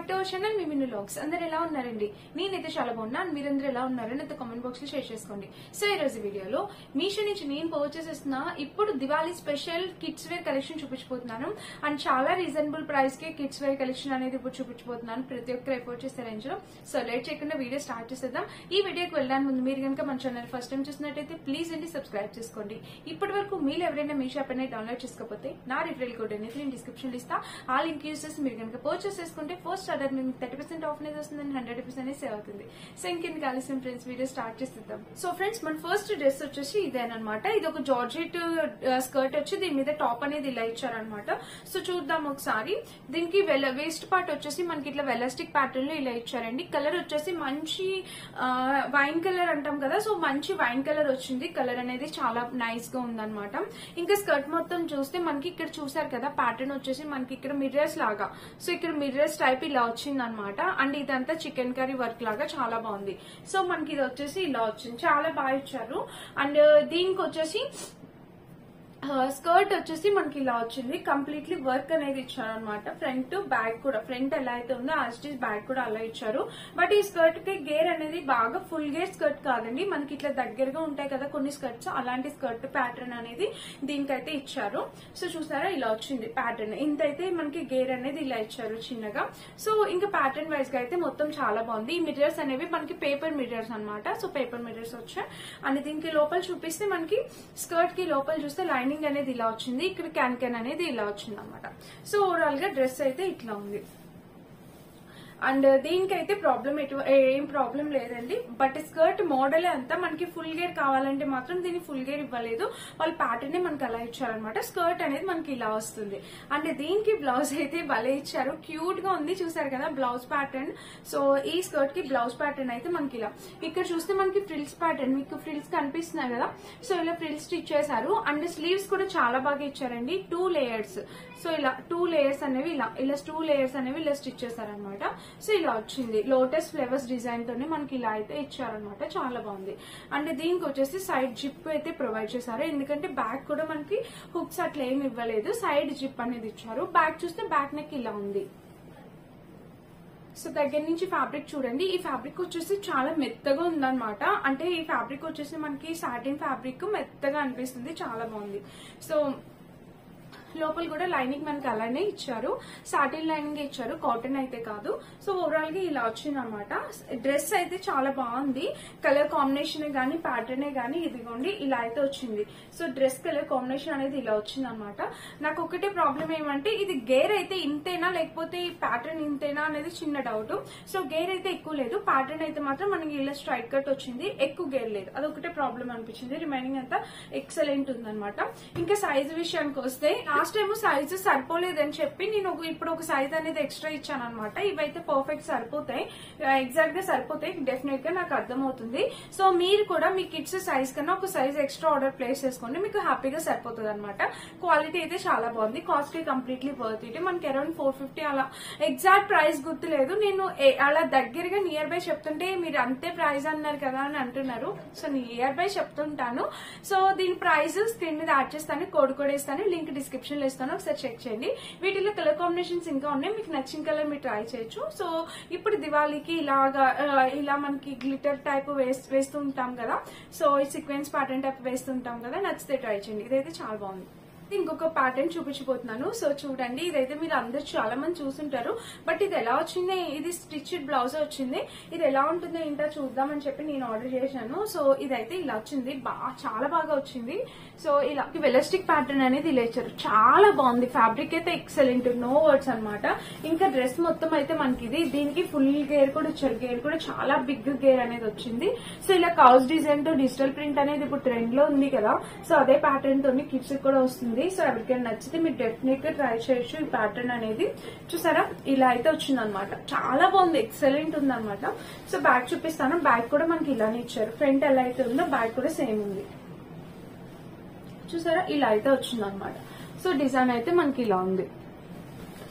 To our channel మీ Minnu vlogs. అందరు ఎలా ఉన్నారండి? నేనైతే చాలా బాగున్నాను. మీరందరూ ఎలా ఉన్నారని నాతో కామెంట్ బాక్స్ లో షేర్ చేసుకోండి. సో ఈ రోజు వీడియోలో మీషో నుంచి నేను పర్చేస్ చేస్తున్న ఇప్పుడు Diwali special kids wear collection చూపించబోతున్నాను. అండ్ చాలా రీజనబుల్ ప్రైస్ కి కిడ్స్ వేర్ కలెక్షన్ అనేది ఇప్పుడు చూపించబోతున్నాను. ప్రతి ఒక్కరు ఎఫోర్డ్ చేసే రేంజ్ లో. సో లేట్ చేయకుండా వీడియో స్టార్ట్ చేసేద్దాం. ఈ వీడియోకి వెళ్ళడానికి ముందు మీరు కనుక మన ఛానల్ ఫస్ట్ టైం చూసినట్టయితే ప్లీజ్ అండి సబ్స్క్రైబ్ చేసుకోండి. ఇప్పటి వరకు మీరు ఎవరైనా మీషో యాప్ అనేది డౌన్లోడ్ చేసుకోకపోతే నా రిఫరల్ కోడ్ అనేది నేను డిస్క్రిప్షన్ లో ఇస్తా. ఆ లింక్ యూజ్ చేసి మీరు కనుక పర్చేస్ చేసుకుంటే ఫస్ట్ ఆర్డర్ మీకు 30% ఆఫ్ అనేది వస్తుందని 100% సేవ్ అవుతుంది. సో ఇంకెందుకు ఆలస్యం ఫ్రెండ్స్, వీడియో స్టార్ట్ చేసేద్దాం. సో ఫ్రెండ్స్, మన ఫస్ట్ డ్రెస్ వచ్చేసి ఇదేనమాట. ఇది ఒక జార్జెట్ స్కర్ట్ వచ్చి దీని మీద టాప్ అనేది ఇలా ఇచ్చారనమాట. సో చూద్దాం ఒకసారి. దీనికి వేస్ట్ పార్ట్ వచ్చేసి మనకి ఇట్లా వెలాస్టిక్ ప్యాటర్న్ లో ఇలా ఇచ్చారండి. కలర్ వచ్చేసి మంచి వైన్ కలర్ అంటాం కదా, సో మంచి వైన్ కలర్ వచ్చింది. కలర్ అనేది చాలా నైస్ గా ఉందన్నమాట. ఇంకా స్కర్ట్ మొత్తం చూస్తే మనకి ఇక్కడ చూసారు కదా, ప్యాటర్న్ వచ్చేసి మనకి ఇక్కడ మిర్రర్స్ లాగా, సో ఇక్కడ మిర్రర్స్ టైప్ ఇలా వచ్చింది అనమాట. అండ్ ఇదంతా చికెన్ కర్రీ వర్క్ లాగా చాలా బాగుంది. సో మనకి ఇది వచ్చేసి ఇలా వచ్చింది, చాలా బాగా ఇచ్చారు. అండ్ దీనికి వచ్చేసి స్కర్ట్ వచ్చేసి మనకి ఇలా వచ్చింది. కంప్లీట్లీ వర్క్ అనేది ఇచ్చారు అనమాట. ఫ్రంట్ బ్యాక్ కూడా, ఫ్రంట్ ఎలా అయితే ఉందో యాజ్ బ్యాక్ కూడా అలా ఇచ్చారు. బట్ ఈ స్కర్ట్ కి గేర్ అనేది బాగా ఫుల్ గేర్ స్కర్ట్ కాదండి, మనకి ఇట్లా దగ్గరగా ఉంటాయి కదా కొన్ని స్కర్ట్స్, అలాంటి స్కర్ట్ ప్యాటర్న్ అనేది దీనికైతే ఇచ్చారు. సో చూసారా ఇలా వచ్చింది ప్యాటర్న్. ఇంతైతే మనకి గేర్ అనేది ఇలా ఇచ్చారు చిన్నగా. సో ఇంకా ప్యాటర్న్ వైజ్ గా అయితే మొత్తం చాలా బాగుంది. ఈ మిర్రర్స్ అనేవి మనకి పేపర్ మిర్రర్స్ అనమాట. సో పేపర్ మిర్రర్స్ వచ్చాయి. అండ్ దీనికి లోపల చూపిస్తే మనకి స్కర్ట్ కి లోపల చూస్తే లైనింగ్ అనేది ఇలా వచ్చింది. ఇక్కడ క్యాన్ అనేది ఇలా వచ్చింది అనమాట. సో ఓవరాల్ గా డ్రెస్ అయితే ఇట్లా ఉంది. అండ్ దీనికైతే ఏం ప్రాబ్లం లేదండి. బట్ స్కర్ట్ మోడల్ అంతా మనకి ఫుల్ గేర్ కావాలంటే మాత్రం దీన్ని ఫుల్ గేర్ ఇవ్వలేదు, వాళ్ళ ప్యాటర్న్ మనకి అలా ఇచ్చారనమాట. స్కర్ట్ అనేది మనకి ఇలా వస్తుంది. అండ్ దీనికి బ్లౌజ్ అయితే భలే ఇచ్చారు, క్యూట్ గా ఉంది. చూసారు కదా బ్లౌజ్ ప్యాటర్న్. సో ఈ స్కర్ట్ కి బ్లౌజ్ ప్యాటర్న్ అయితే మనకి ఇలా, ఇక్కడ చూస్తే మనకి ఫ్రిల్స్ ప్యాటర్న్, మీకు ఫ్రిల్స్ కనిపిస్తున్నాయి కదా, సో ఇలా ఫ్రిల్స్ స్టిచ్ చేశారు. అండ్ స్లీవ్స్ కూడా చాలా బాగా ఇచ్చారండి, 2 లేయర్స్. సో ఇలా 2 లేయర్స్ అనేవి ఇలా 2 లేయర్స్ అనేవి ఇలా స్టిచ్ చేశారనమాట. సో ఇలా వచ్చింది. లోటస్ ఫ్లవర్స్ డిజైన్ తోనే మనకి ఇలా అయితే ఇచ్చారనమాట, చాలా బాగుంది. అండ్ దీనికి వచ్చేసి సైడ్ జిప్ అయితే ప్రొవైడ్ చేశారు, ఎందుకంటే బ్యాక్ కూడా మనకి హుక్స్ అట్లా ఏమి ఇవ్వలేదు, సైడ్ జిప్ అనేది ఇచ్చారు. బ్యాక్ చూస్తే బ్యాక్ నెక్ ఇలా ఉంది. సో దగ్గర నుంచి ఫ్యాబ్రిక్ చూడండి. ఈ ఫ్యాబ్రిక్ వచ్చేసి చాలా మెత్తగా ఉందన్నమాట. అంటే ఈ ఫ్యాబ్రిక్ వచ్చేసి మనకి సాటిన్ ఫ్యాబ్రిక్, మెత్తగా అనిపిస్తుంది, చాలా బాగుంది. సో లోపల కూడా లైనింగ్ మనకి అలానే ఇచ్చారు, సాటిన్ లైనింగ్ ఇచ్చారు, కాటన్ అయితే కాదు. సో ఓవరాల్ గా ఇలా వచ్చింది అనమాట. డ్రెస్ అయితే చాలా బాగుంది. కలర్ కాంబినేషన్ గానీ ప్యాటర్న్ గానీ ఇదిగోండి ఇలా అయితే వచ్చింది. సో డ్రెస్ కలర్ కాంబినేషన్ అనేది ఇలా వచ్చింది అనమాట. నాకు ఒకటే ప్రాబ్లం ఏమంటే ఇది గేర్ అయితే ఇంతేనా లేకపోతే ఈ ప్యాటర్న్ ఇంతేనా అనేది చిన్న డౌట్. సో గేర్ అయితే ఎక్కువ లేదు, ప్యాటర్న్ అయితే మాత్రం మనకి ఇలా స్ట్రైట్ కట్ వచ్చింది, ఎక్కువ గేర్ లేదు, అదొకటే ప్రాబ్లం అనిపించింది. రిమైనింగ్ అంతా ఎక్సలెంట్ ఉందన్నమాట. ఇంకా సైజ్ విషయానికి వస్తే లాస్ట్ టైం సైజ్ సరిపోలేదని చెప్పి నేను ఇప్పుడు ఒక సైజ్ అనేది ఎక్స్ట్రా ఇచ్చాను అనమాట. ఇవైతే పర్ఫెక్ట్ సరిపోతాయి, ఎగ్జాక్ట్ గా సరిపోతాయి, డెఫినెట్ గా నాకు అర్థమవుతుంది. సో మీరు కూడా మీ కిడ్స్ సైజ్ కన్నా ఒక సైజ్ ఎక్స్ట్రా ఆర్డర్ ప్లేస్ చేసుకోండి, మీకు హ్యాపీగా సరిపోతుంది అనమాట. క్వాలిటీ అయితే చాలా బాగుంది, కాస్ట్ కంప్లీట్లీ వర్త్ ఇట్. మనకి అరౌండ్ 450 అలా, ఎగ్జాక్ట్ ప్రైస్ గుర్తులేదు. నేను అలా దగ్గరగా నియర్ బై చెప్తుంటే మీరు అంతే ప్రైస్ అన్నారు కదా అని అంటున్నారు. సో నియర్ బై చెప్తుంటాను. సో దీని ప్రైస్ స్క్రీన్ మీద యాడ్ చేస్తాను, కోడ్ కూడా ఇస్తాను, లింక్ డిస్క్రిప్షన్ లో ఇస్తాను, ఒకసారి చెక్ చేయండి. వీటిలో కలర్ కాంబినేషన్స్ ఇంకా ఉన్నాయి, మీకు నచ్చిన కలర్ మీరు ట్రై చేయొచ్చు. సో ఇప్పుడు దివాళీకి ఇలా మనకి గ్లిటర్ టైప్ వేస్తూ ఉంటాం కదా, సో ఈ సీక్వెన్స్ ప్యాటర్న్ టైప్ వేస్తుంటాం కదా, నచ్చితే ట్రై చేయండి. ఇదైతే చాలా బాగుంది. ఇంకొక ప్యాటర్న్ చూపించబోతున్నాను. సో చూడండి, ఇదైతే మీరు అందరు చాలా మంది చూసుంటారు. బట్ ఇది ఎలా వచ్చింది, ఇది స్టిచ్డ్ బ్లౌజ్ వచ్చింది. ఇది ఎలా ఉంటుందో ఏంటో చూద్దామని చెప్పి నేను ఆర్డర్ చేశాను. సో ఇదైతే ఇలా వచ్చింది, చాలా బాగా వచ్చింది. సో ఇలా వెలాస్టిక్ ప్యాటర్న్ అనేది ఇలా ఇచ్చారు, చాలా బాగుంది. ఫ్యాబ్రిక్ అయితే ఎక్సలెంట్, నో వర్డ్స్ అనమాట. ఇంకా డ్రెస్ మొత్తం అయితే మనకి దీనికి ఫుల్ గేర్ కూడా ఇచ్చారు, గేర్ కూడా చాలా బిగ్ గేర్ అనేది వచ్చింది. సో ఇలా కౌస్ డిజైన్ తో డిజిటల్ ప్రింట్ అనేది ఇప్పుడు ట్రెండ్ లో ఉంది కదా, సో అదే ప్యాటర్న్ తోని కిడ్స్ కూడా వస్తుంది. సో ఎవరికైనా నచ్చితే మీరు డెఫినెట్ గా ట్రై చేయొచ్చు. ఈ ప్యాటర్న్ అనేది చూసారా ఇలా అయితే వచ్చింది అనమాట, చాలా బాగుంది, ఎక్సలెంట్ ఉంది అనమాట. సో బ్యాక్ చూపిస్తాను. బ్యాక్ కూడా మనకి ఇలానే ఇచ్చారు, ఫ్రంట్ ఎలా అయితే ఉందో బ్యాక్ కూడా సేమ్ ఉంది. చూసారా ఇలా అయితే వచ్చింది అనమాట. సో డిజైన్ అయితే మనకి ఇలా ఉంది.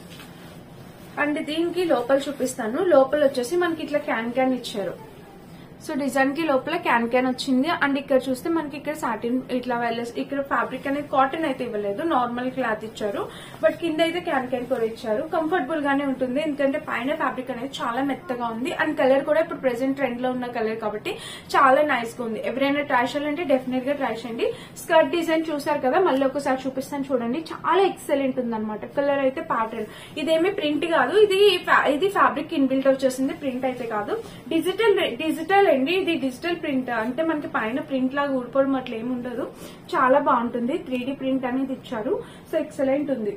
అండ్ దీనికి లోపల చూపిస్తాను. లోపల వచ్చేసి మనకి ఇట్లా క్యాన్ ఇచ్చారు. సో డిజైన్ కి లోపల క్యాన్ వచ్చింది. అండ్ ఇక్కడ చూస్తే మనకి ఇక్కడ సాటిన్ ఇట్లా ఇక్కడ ఫ్యాబ్రిక్ అనేది కాటన్ అయితే ఇవ్వలేదు, నార్మల్ క్లాత్ ఇచ్చారు. బట్ కింద అయితే క్యాన్ కూడా ఇచ్చారు. కంఫర్టబుల్ గానే ఉంటుంది, ఎందుకంటే పైన ఫ్యాబ్రిక్ అనేది చాలా మెత్తగా ఉంది. అండ్ కలర్ కూడా ఇప్పుడు ప్రెసెంట్ ట్రెండ్ లో ఉన్న కలర్ కాబట్టి చాలా నైస్ గా ఉంది. ఎవరైనా ట్రై చేయాలంటే డెఫినెట్ గా ట్రై చేయండి. స్కర్ట్ డిజైన్ చూసారు కదా, మళ్ళీ ఒకసారి చూపిస్తాను చూడండి. చాలా ఎక్సలెంట్ ఉంది అనమాట. కలర్ అయితే ప్యాటర్న్, ఇదేమి ప్రింట్ కాదు, ఇది ఫ్యాబ్రిక్ ఇన్బిల్ట్ వచ్చేసింది, ప్రింట్ అయితే కాదు. డిజిటల్ అండి, ఇది డిజిటల్ ప్రింట్ అంటే మనకి పైన ప్రింట్ లాగా ఊడిపోవడం అట్లా ఏమి ఉండదు. చాలా బాగుంటుంది. 3D ప్రింట్ అనేది ఇచ్చారు. సో ఎక్సలెంట్ ఉంది.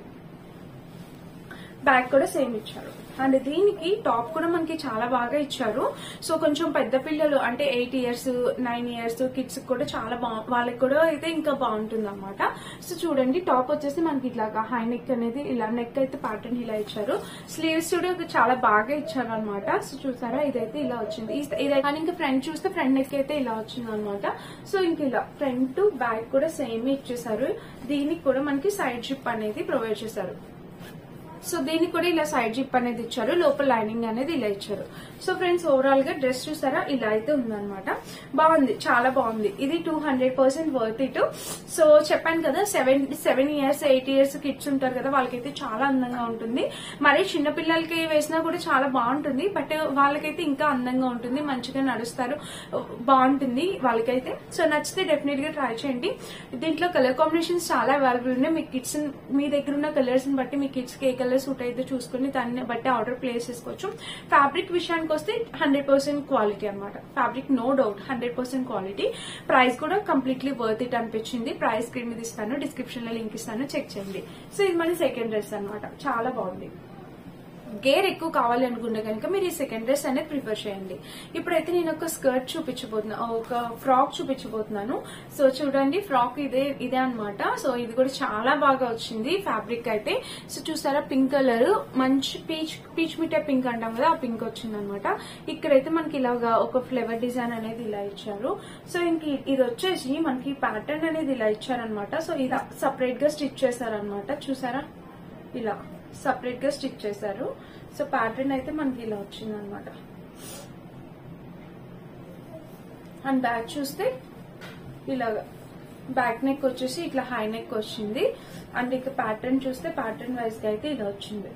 బ్యాక్ కూడా సేమ్ ఇచ్చారు. అండ్ దీనికి టాప్ కూడా మనకి చాలా బాగా ఇచ్చారు. సో కొంచెం పెద్ద పిల్లలు అంటే 8 ఇయర్స్ 9 ఇయర్స్ కిడ్స్ కూడా చాలా వాళ్ళకి కూడా అయితే ఇంకా బాగుంటుంది అనమాట. సో చూడండి, టాప్ వచ్చేసి మనకి ఇట్లాగా హై నెక్ అనేది ఇలా నెక్ అయితే ప్యాటర్న్ ఇలా ఇచ్చారు. స్లీవ్స్ కూడా చాలా బాగా ఇచ్చారు అనమాట. సో చూసారా, ఇదైతే ఇలా వచ్చింది. ఇదైతే ఇంకా ఫ్రంట్ చూస్తే ఫ్రంట్ నెక్ అయితే ఇలా వచ్చింది అనమాట. సో ఇంక ఇలా ఫ్రంట్ బ్యాక్ కూడా సేమ్ ఇచ్చేసారు. దీనికి కూడా మనకి సైడ్ జిప్ అనేది ప్రొవైడ్ చేశారు. సో దీనికి కూడా ఇలా సైడ్ జిప్ అనేది ఇచ్చారు, లోపల లైనింగ్ అనేది ఇలా ఇచ్చారు. సో ఫ్రెండ్స్, ఓవరాల్ గా డ్రెస్ చూసారా, ఇలా అయితే ఉందన్నమాట. బాగుంది, చాలా బాగుంది. ఇది 200% వర్త్ ఇట్. సో చెప్పాను కదా, 7 ఇయర్స్ 8 ఇయర్స్ కిడ్స్ ఉంటారు కదా, వాళ్ళకైతే చాలా అందంగా ఉంటుంది. మరి చిన్న పిల్లలకి వేసినా కూడా చాలా బాగుంటుంది, బట్ వాళ్ళకైతే ఇంకా అందంగా ఉంటుంది, మంచిగా నడుస్తారు, బాగుంటుంది వాళ్ళకైతే. సో నచ్చితే డెఫినెట్ గా ట్రై చేయండి. దీంట్లో కలర్ కాంబినేషన్స్ చాలా అవైలబుల్ ఉన్నాయి. మీ కిడ్స్, మీ దగ్గర ఉన్న కలర్స్ బట్టి మీ కిడ్స్ కి ఏ కలర్ సూట్ అయితే చూసుకుని దాన్ని బట్టి ఆర్డర్ ప్లేస్ చేసుకోవచ్చు. ఫ్యాబ్రిక్ విషయానికి వస్తే 100% క్వాలిటీ అనమాట. Fabric no doubt 100% quality. Price కూడా కంప్లీట్లీ వర్త్ ఇట్ అనిపించింది. ప్రైస్ స్క్రీన్ మీద ఇస్తాను, డిస్క్రిప్షన్ లో లింక్ ఇస్తాను, చెక్ చేయండి. సో ఇది మన సెకండ్ డ్రెస్ అనమాట. చాలా బాగుంది. గేర్ ఎక్కువ కావాలి అనుకుంటే కనుక మీరు ఈ సెకండ్ డ్రెస్ అనేది ప్రిఫర్ చేయండి. ఇప్పుడైతే నేను ఒక స్కర్ట్ చూపించబోతున్నాను, ఒక ఫ్రాక్ చూపించబోతున్నాను. సో చూడండి, ఫ్రాక్ ఇదే అనమాట. సో ఇది కూడా చాలా బాగా వచ్చింది ఫ్యాబ్రిక్ అయితే. సో చూసారా, పింక్ కలర్, మంచి పీచ్ మిఠాయి పింక్ అంటాం కదా, ఆ పింక్ వచ్చింది అనమాట. ఇక్కడైతే మనకి ఇలాగా ఒక ఫ్లేవర్ డిజైన్ అనేది ఇలా ఇచ్చారు. సో ఇంక ఇది వచ్చేసి మనకి ప్యాటర్న్ అనేది ఇలా ఇచ్చారనమాట. సో ఇలా సపరేట్ గా స్టిచ్ చేశారనమాట. చూసారా, ఇలా సపరేట్ గా స్టిచ్ చేశారు. సో ప్యాటర్న్ అయితే మనకి ఇలా వచ్చింది అనమాట. అండ్ బ్యాక్ చూస్తే ఇలాగా బ్యాక్ నెక్ వచ్చేసి ఇట్లా హై నెక్ వచ్చింది. అండ్ ఇక ప్యాటర్న్ చూస్తే ప్యాటర్న్ వైజ్ గా అయితే ఇలా వచ్చింది.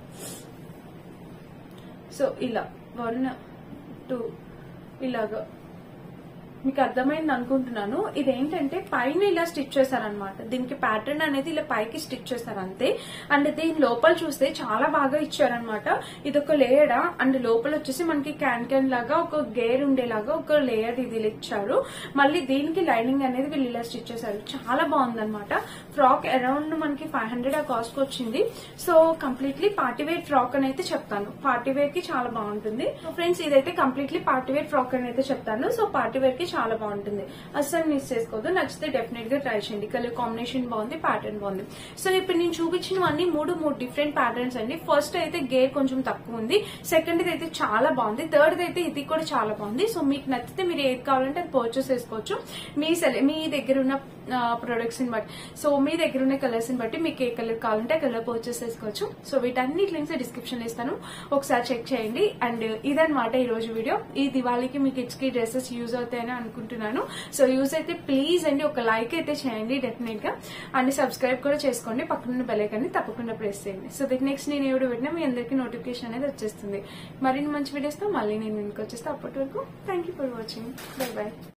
సో ఇలా 1 2 ఇలాగా మీకు అర్థమైంది అనుకుంటున్నాను. ఇదేంటంటే పైన ఇలా స్టిచ్ చేశారనమాట. దీనికి ప్యాటర్న్ అనేది ఇలా పైకి స్టిచ్ చేశారు అంతే. అండ్ దీని లోపల చూస్తే చాలా బాగా ఇచ్చారనమాట. ఇది ఒక లేయర్. అండ్ లోపల వచ్చేసి మనకి క్యాన్ లాగా ఒక గేర్ ఉండేలాగా ఒక లేయర్ ఇది ఇచ్చారు. మళ్ళీ దీనికి లైనింగ్ అనేది వీళ్ళు ఇలా స్టిచ్ చేశారు. చాలా బాగుందనమాట. ఫ్రాక్ అరౌండ్ మనకి 500 ఆ కాస్ట్ వచ్చింది. So completely party wear frock అని అయితే చెప్తాను. పార్టీ వేర్ కి చాలా బాగుంటుంది. సో ఫ్రెండ్స్, ఇదైతే కంప్లీట్లీ పార్టీ వేర్ ఫ్రాక్ అని అయితే చెప్తాను. సో పార్టీ వేర్ కి చాలా బాగుంటుంది, అస్సలు మిస్ చేసుకోవద్దు. నచ్చితే డెఫినెట్ గా ట్రై చేయండి. కలర్ కాంబినేషన్ బాగుంది, ప్యాటర్న్ బాగుంది. సో ఇప్పుడు నేను చూపించినవన్నీ మూడు డిఫరెంట్ ప్యాటర్న్స్ అండి. ఫస్ట్ అయితే గేర్ కొంచెం తక్కువ ఉంది, సెకండ్ అయితే చాలా బాగుంది, థర్డ్ అయితే ఇది కూడా చాలా బాగుంది. సో మీకు నచ్చితే మీరు ఏది కావాలంటే అది పర్చేస్ చేసుకోవచ్చు. మీ దగ్గర ఉన్న ప్రొడక్ట్స్ ని బట్టి, సో మీ దగ్గర ఉన్న కలర్స్ ని బట్టి మీకు ఏ కలర్ కావాలంటే ఆ కలర్ పర్చేస్ చేసుకోవచ్చు. సో వీటన్నిటి లింక్స్ డిస్క్రిప్షన్ లో ఇస్తాను, ఒకసారి చెక్ చేయండి. అండ్ ఇదన్నమాట ఈ రోజు వీడియో. ఈ దివాళీకి మీ కిడ్స్ కి డ్రెస్సెస్ యూజ్ అవుతాయని అనుకుంటున్నాను. సో యూజ్ అయితే ప్లీజ్ అండి ఒక లైక్ అయితే చేయండి డెఫినెట్ గా. అండ్ సబ్స్క్రైబ్ కూడా చేసుకోండి, పక్కనున్న బెల్ ఐకాన్ ని తప్పకుండా ప్రెస్ చేయండి. సో దీనికి నెక్స్ట్ నేను ఎవరు పెట్టినా మీ అందరికీ నోటిఫికేషన్ అనేది వచ్చేస్తుంది. మరిన్ని మంచి వీడియోస్ తో మళ్ళీ నేను మీకు వచ్చేస్తే. అప్పటి వరకు thank you for watching. Bye by.